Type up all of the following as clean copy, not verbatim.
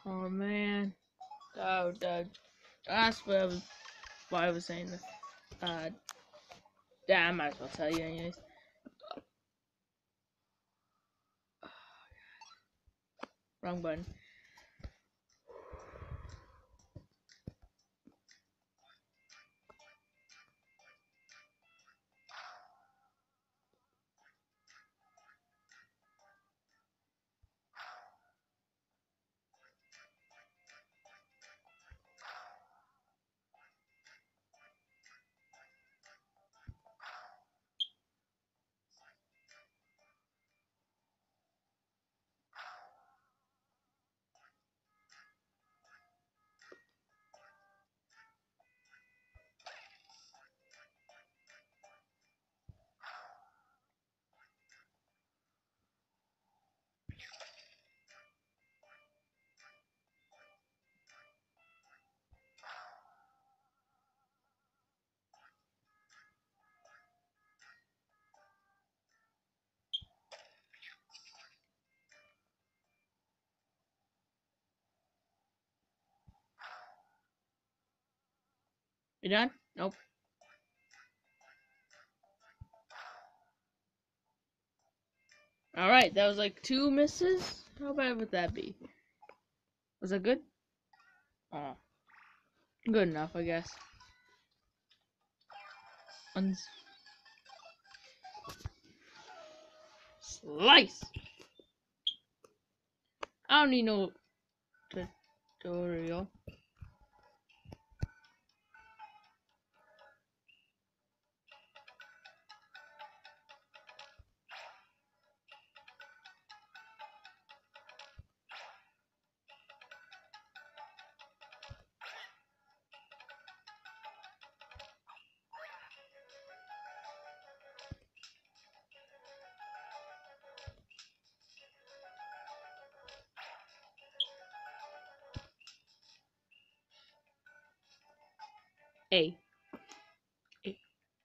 Oh man. Oh, that's why I was saying this. Yeah, I might as well tell you anyways. Wrong button. You done? Nope. Alright, that was like 2 misses? How bad would that be? Was that good? Oh. Good enough, I guess. Slice! I don't need no tutorial. A. A.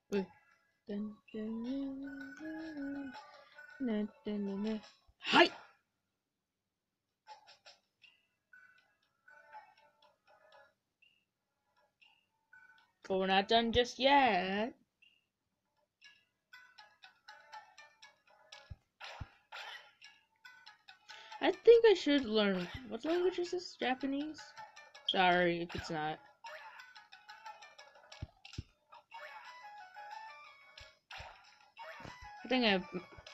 Hi! But we're not done just yet. I think I should learn. What language is this? Japanese? Sorry if it's not. I think I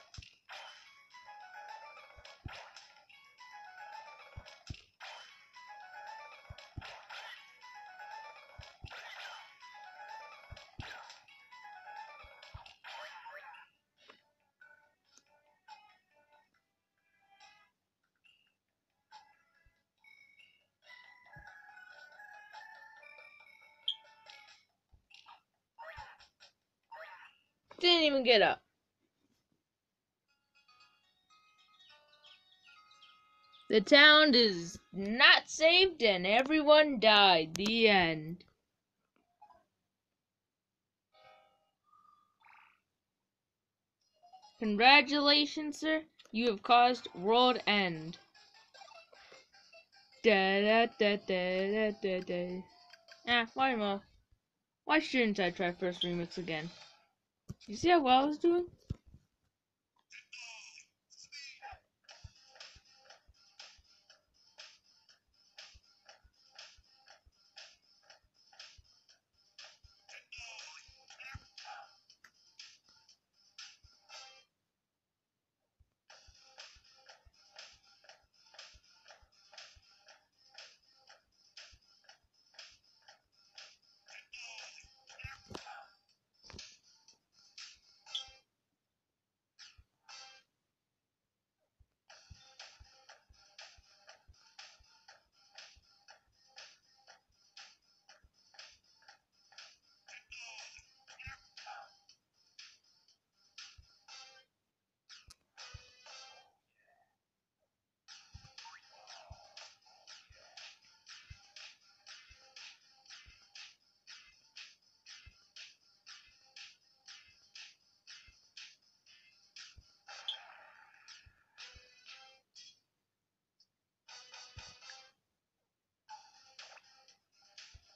didn't even get up. The town is not saved and everyone died. The end. Congratulations, sir. You have caused world end. Da da da da da da da. Ah, why not? Why shouldn't I try first remix again? You see how well I was doing?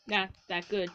not that good.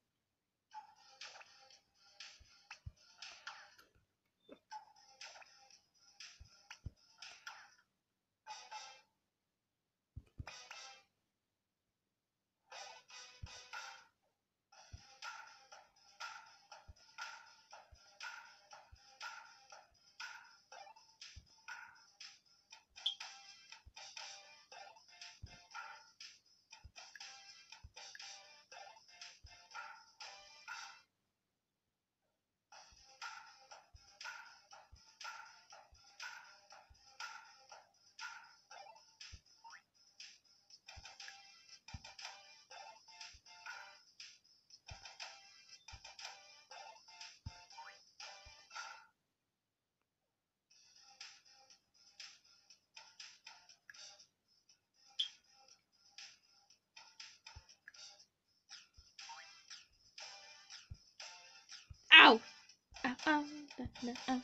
Ow! Ow, ow, ow.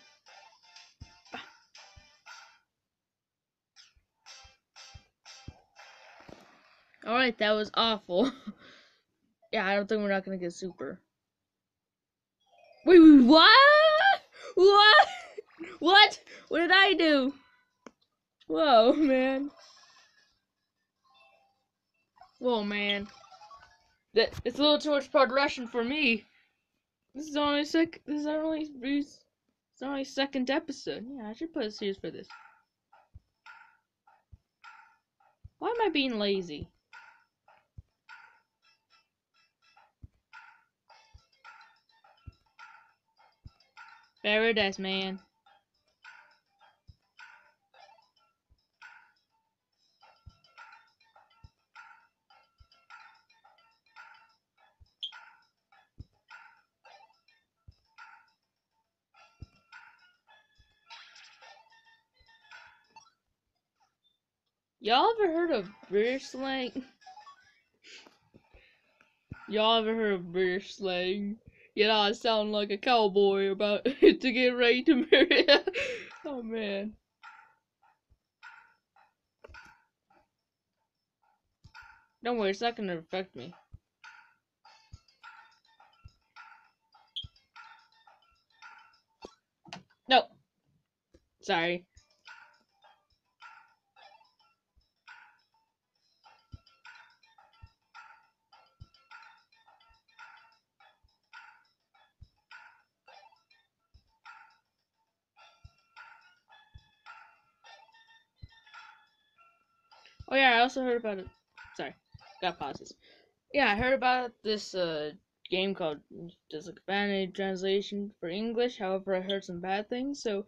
Alright, that was awful. Yeah, I don't think we're not gonna get super. Wait, what? What? What? What did I do? Whoa, man. Whoa, man. It's a little too much progression for me. This is only it's only second episode. Yeah, I should put a series for this. Why am I being lazy? Paradise, man. Y'all ever heard of British slang? Y'all ever heard of British slang? You know, I sound like a cowboy about to get ready to marry. Oh man. Don't worry, it's not gonna affect me. No. Sorry. Oh yeah, I also heard about it. Sorry, got pauses. Yeah, I heard about this game called there's like a bad translation for English. However, I heard some bad things, so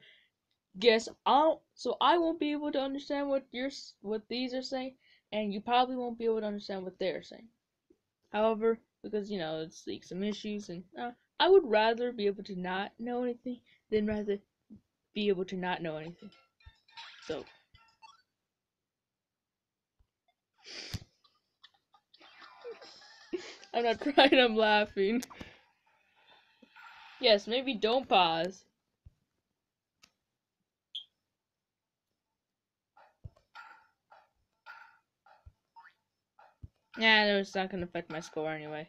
I won't be able to understand what these are saying, and you probably won't be able to understand what they're saying. However, because it's like some issues, and I would rather be able to not know anything than rather be able to not know anything. So I'm not crying, I'm laughing. Yes, maybe don't pause. Yeah, no, it's not gonna affect my score anyway.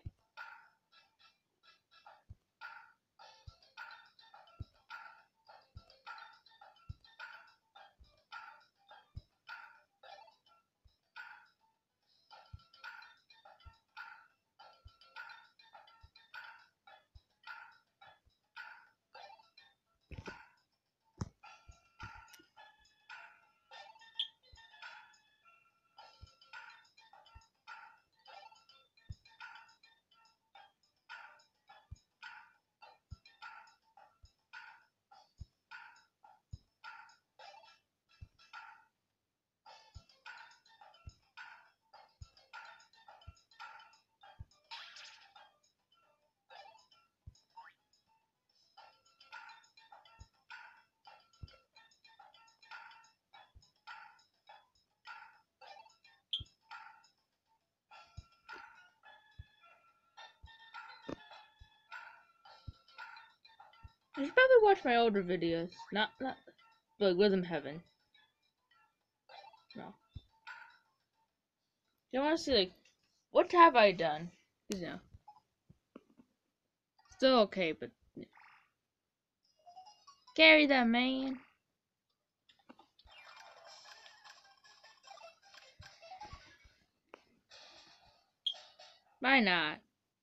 I should probably watch my older videos. Not like Rhythm Heaven. No. You wanna see like what have I done? 'Cause, still okay, but carry that, man. Why not?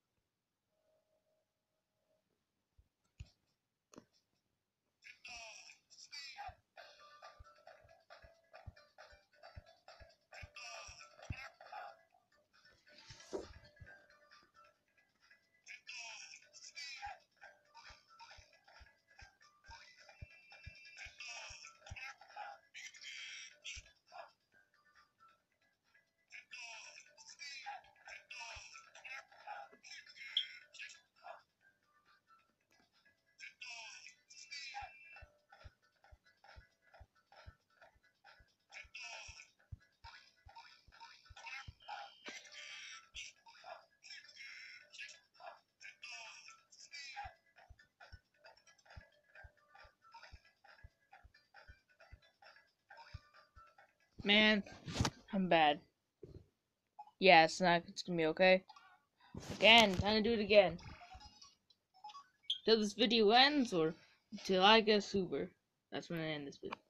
Man, I'm bad. Yeah, it's gonna be okay. Again, time to do it again. Till this video ends, or till I get super. That's when I end this video.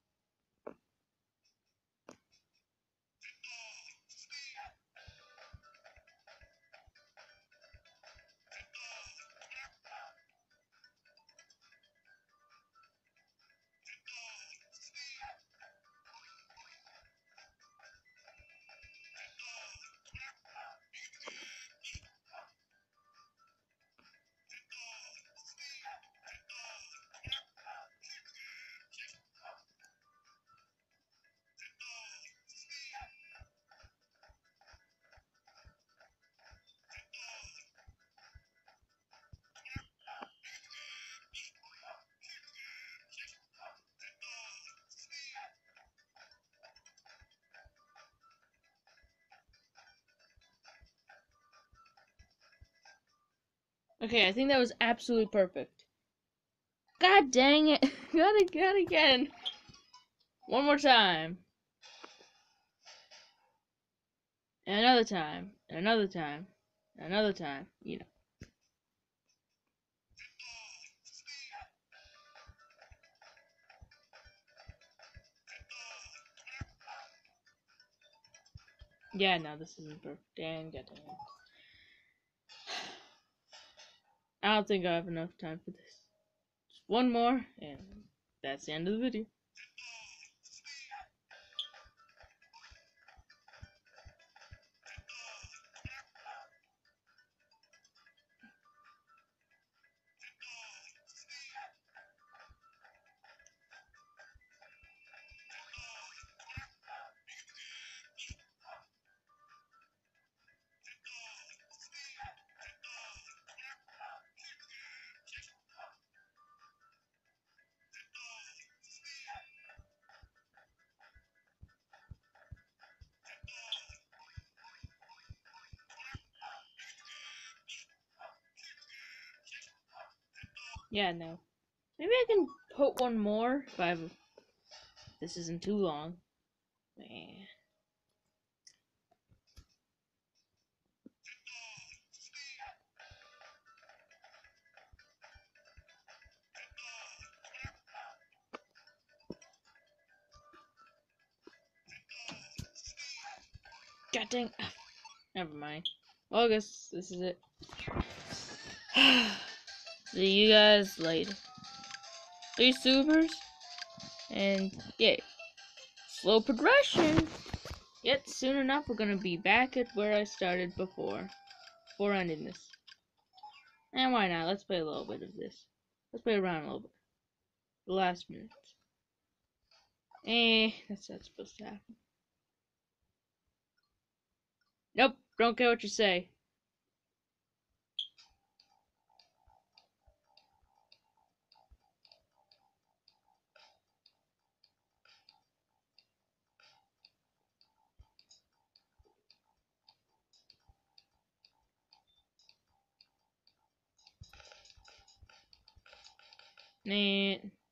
Okay, I think that was absolutely perfect. God dang it! Got it again. One more time. And another time. And another time. And another time. Yeah, no, this isn't perfect. Dang, god dang it. I don't think I have enough time for this. Just one more, and that's the end of the video. Yeah, no. Maybe I can put one more if I have. This isn't too long. Man. God dang. Never mind. Well, I guess this is it. See you guys later. 3 supers. And, yeah. Slow progression. Yet, soon enough, we're gonna be back at where I started before ending this. And why not? Let's play a little bit of this. Let's play around a little bit. The last minute. That's not supposed to happen. Nope, don't care what you say. Nah.